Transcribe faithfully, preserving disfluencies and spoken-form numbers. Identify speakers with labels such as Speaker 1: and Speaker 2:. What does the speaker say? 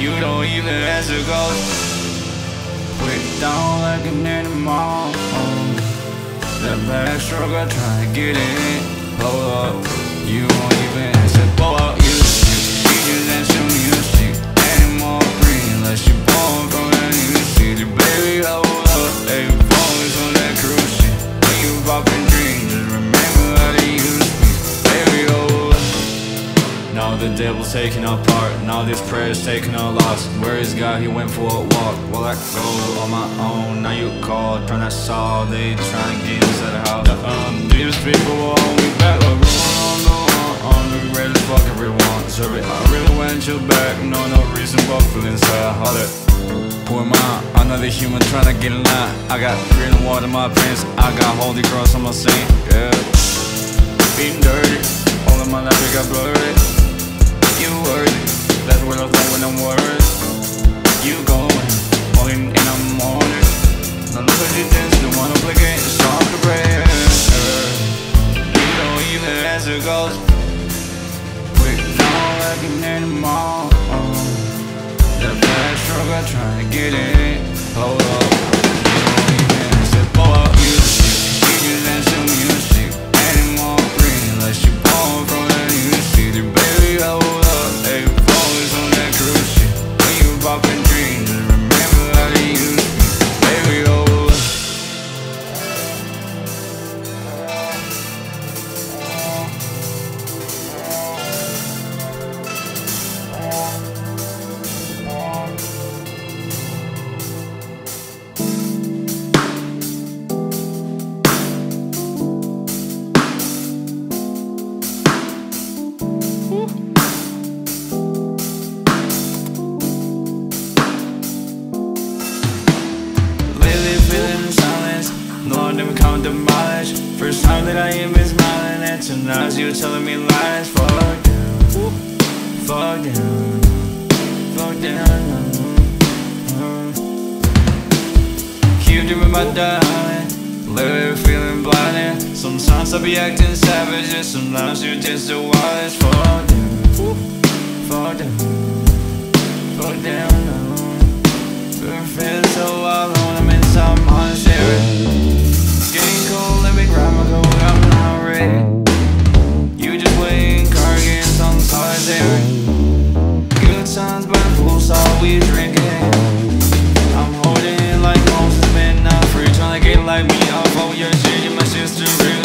Speaker 1: You don't even answer calls. Quick down like an animal. That backstroke, I try to get it. Hold up, you won't even answer. Blow out you. You just answer me a shit. Animal green, unless you born from that new city. Baby, hold up, they always on that cruise shit. When you poppin' dreams, just remember how they used me. Baby, hold up. Now the devil's taking our part. Now this prayer's taking our loss. Where is God? He went for a walk. Well, I go on my own. Now you call, turn that saw. They try to get inside the house. Um, these people will hold me back. Like we're on the run, on the red as fuck everyone. Serve it. I really went your back. No, no reason but feeling sad. Holler. Pour him out. Another human trying to get in line. I got green water in my pants. I got Holy Cross on my saint. Yeah. Being dirty. All of my life it got blurry. You worthy. That's what I thought when I'm worried. You going, falling in the morning. Now look at you dance, don't wanna play games, stop the prayer. You don't even answer calls. Quick down like an animal. That bad stroke, I try to get it. Hold up, you don't even answer. Blow out you. You just answer music. Animal green, unless you born from that new city. Baby, hold up, they always on that cruise shit. When you poppin' dreams, just remember how they used me. Baby, hold up. Lord, never count the mileage. First time that I hear me smiling, and tonight you telling me lies. Fuck down, fuck down, fuck down. Keep dreaming about dying, literally feeling blinded. Sometimes I be acting savage, and sometimes you just the wildest. Fuck down, fuck down, fuck down. We're feeling so alone, I'm inside my share. Getting cold, let me grab my coat, I'm not ready. You just playing card games on the solitary. Good times by the poolside, we drinking. I'm holding it like Moses, man, not free. Trying to get like me off, oh your shit, you're my sister, real.